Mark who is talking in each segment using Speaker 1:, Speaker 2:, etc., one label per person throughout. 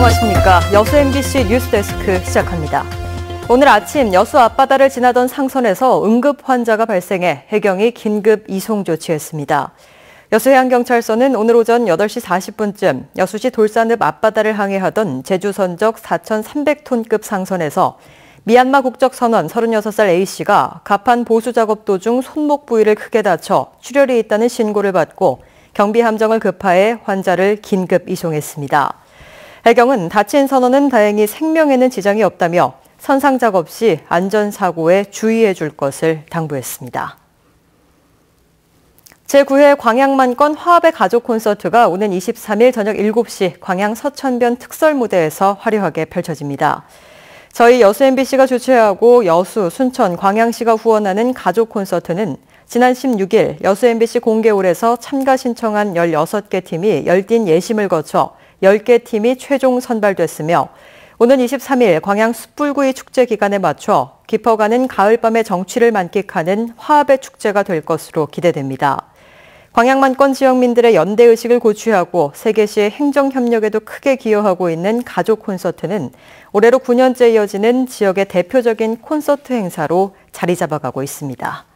Speaker 1: 안녕하십니까. 여수 MBC 뉴스데스크 시작합니다. 오늘 아침 여수 앞바다를 지나던 상선에서 응급 환자가 발생해 해경이 긴급 이송 조치했습니다. 여수해양경찰서는 오늘 오전 8시 40분쯤 여수시 돌산읍 앞바다를 항해하던 제주선적 4,300톤급 상선에서 미얀마 국적 선원 36살 A씨가 갑판 보수 작업 도중 손목 부위를 크게 다쳐 출혈이 있다는 신고를 받고 경비함정을 급파해 환자를 긴급 이송했습니다. 해경은 다친 선원은 다행히 생명에는 지장이 없다며 선상 작업 시 안전사고에 주의해 줄 것을 당부했습니다. 제9회 광양만권 화합의 가족 콘서트가 오는 23일 저녁 7시 광양 서천변 특설무대에서 화려하게 펼쳐집니다. 저희 여수 MBC가 주최하고 여수, 순천, 광양시가 후원하는 가족 콘서트는 지난 16일 여수 MBC 공개홀에서 참가 신청한 16개 팀이 열띤 예심을 거쳐 10개 팀이 최종 선발됐으며 오는 23일 광양 숯불구이 축제 기간에 맞춰 깊어가는 가을밤의 정취를 만끽하는 화합의 축제가 될 것으로 기대됩니다. 광양만권 지역민들의 연대의식을 고취하고 세계시의 행정협력에도 크게 기여하고 있는 가족 콘서트는 올해로 9년째 이어지는 지역의 대표적인 콘서트 행사로 자리 잡아가고 있습니다.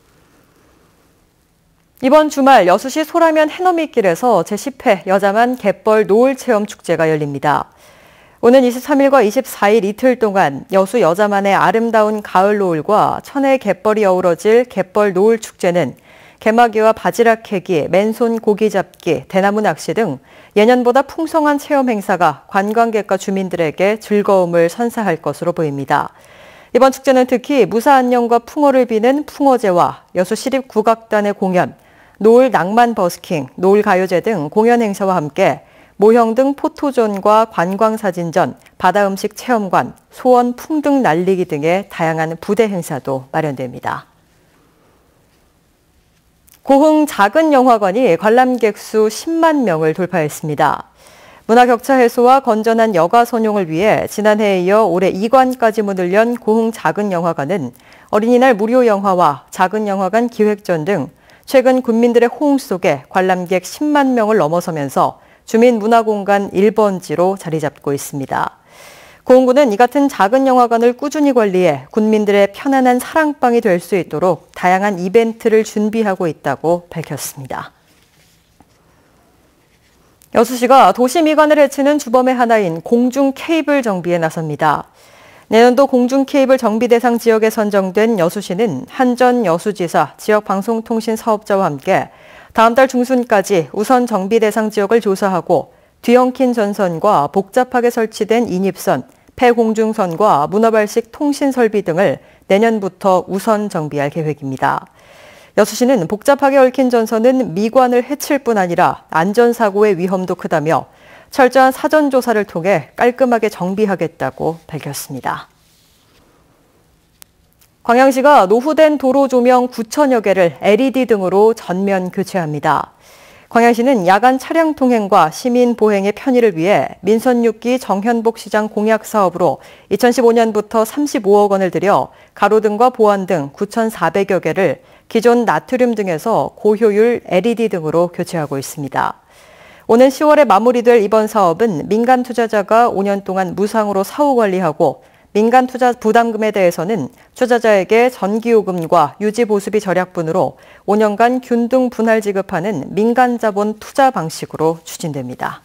Speaker 1: 이번 주말 여수시 소라면 해넘이길에서 제10회 여자만 갯벌 노을 체험 축제가 열립니다. 오는 23일과 24일 이틀 동안 여수 여자만의 아름다운 가을 노을과 천혜의 갯벌이 어우러질 갯벌 노을 축제는 개마귀와 바지락 캐기, 맨손 고기 잡기, 대나무 낚시 등 예년보다 풍성한 체험 행사가 관광객과 주민들에게 즐거움을 선사할 것으로 보입니다. 이번 축제는 특히 무사 안녕과 풍어를 비는 풍어제와 여수시립국악단의 공연, 노을 낭만 버스킹, 노을 가요제 등 공연 행사와 함께 모형 등 포토존과 관광사진전, 바다음식 체험관, 소원 풍등 날리기 등의 다양한 부대 행사도 마련됩니다. 고흥 작은 영화관이 관람객 수 10만 명을 돌파했습니다. 문화 격차 해소와 건전한 여가 선용을 위해 지난해에 이어 올해 2관까지 문을 연 고흥 작은 영화관은 어린이날 무료 영화와 작은 영화관 기획전 등 최근 군민들의 호응 속에 관람객 10만 명을 넘어서면서 주민문화공간 1번지로 자리 잡고 있습니다. 고흥구는 이 같은 작은 영화관을 꾸준히 관리해 군민들의 편안한 사랑방이 될 수 있도록 다양한 이벤트를 준비하고 있다고 밝혔습니다. 여수시가 도시 미관을 해치는 주범의 하나인 공중 케이블 정비에 나섭니다. 내년도 공중 케이블 정비 대상 지역에 선정된 여수시는 한전 여수지사 지역방송통신 사업자와 함께 다음 달 중순까지 우선 정비 대상 지역을 조사하고 뒤엉킨 전선과 복잡하게 설치된 인입선, 폐공중선과 문어발식 통신 설비 등을 내년부터 우선 정비할 계획입니다. 여수시는 복잡하게 얽힌 전선은 미관을 해칠 뿐 아니라 안전사고의 위험도 크다며 철저한 사전조사를 통해 깔끔하게 정비하겠다고 밝혔습니다. 광양시가 노후된 도로 조명 9천여 개를 LED 등으로 전면 교체합니다. 광양시는 야간 차량 통행과 시민 보행의 편의를 위해 민선 6기 정현복 시장 공약 사업으로 2015년부터 35억 원을 들여 가로등과 보안 등 9,400여 개를 기존 나트륨 등에서 고효율 LED 등으로 교체하고 있습니다. 오는 10월에 마무리될 이번 사업은 민간 투자자가 5년 동안 무상으로 사후 관리하고 민간 투자 부담금에 대해서는 투자자에게 전기요금과 유지보수비 절약분으로 5년간 균등 분할 지급하는 민간 자본 투자 방식으로 추진됩니다.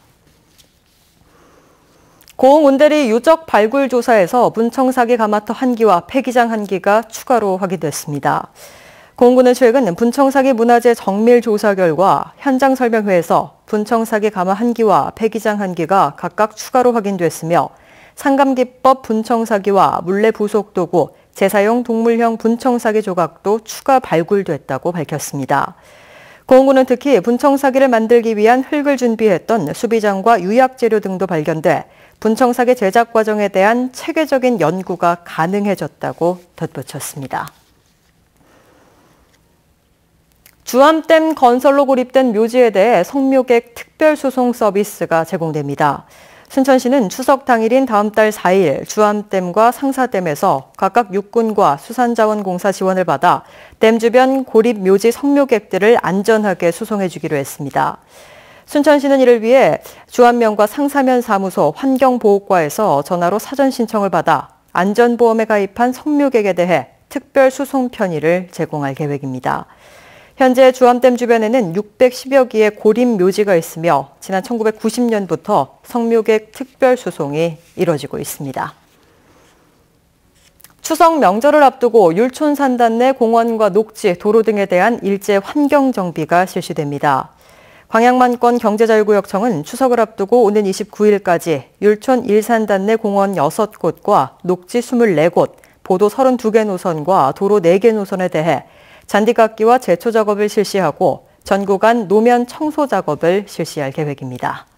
Speaker 1: 고흥 온대리 유적 발굴 조사에서 분청사기 가마터 1기와 폐기장 1기가 추가로 확인됐습니다. 고흥구는 최근 분청사기 문화재 정밀 조사 결과 현장 설명회에서 분청사기 가마 1기와 폐기장 1기가 각각 추가로 확인됐으며 상감기법 분청사기와 물레 부속도구, 재사용 동물형 분청사기 조각도 추가 발굴됐다고 밝혔습니다. 고흥구는 특히 분청사기를 만들기 위한 흙을 준비했던 수비장과 유약재료 등도 발견돼 분청사기 제작 과정에 대한 체계적인 연구가 가능해졌다고 덧붙였습니다. 주암댐 건설로 고립된 묘지에 대해 성묘객 특별소송 서비스가 제공됩니다. 순천시는 추석 당일인 다음 달 4일 주암댐과 상사댐에서 각각 육군과 수산자원공사 지원을 받아 댐 주변 고립 묘지 성묘객들을 안전하게 수송해 주기로 했습니다. 순천시는 이를 위해 주안면과 상사면 사무소 환경보호과에서 전화로 사전 신청을 받아 안전보험에 가입한 성묘객에 대해 특별 수송 편의를 제공할 계획입니다. 현재 주암댐 주변에는 610여 기의 고림 묘지가 있으며 지난 1990년부터 성묘객 특별 수송이 이뤄지고 있습니다. 추석 명절을 앞두고 율촌산단 내 공원과 녹지, 도로 등에 대한 일제 환경 정비가 실시됩니다. 광양만권 경제자유구역청은 추석을 앞두고 오는 29일까지 율촌 일산단 내 공원 6곳과 녹지 24곳, 보도 32개 노선과 도로 4개 노선에 대해 잔디깎기와 제초 작업을 실시하고 전 구간 노면 청소 작업을 실시할 계획입니다.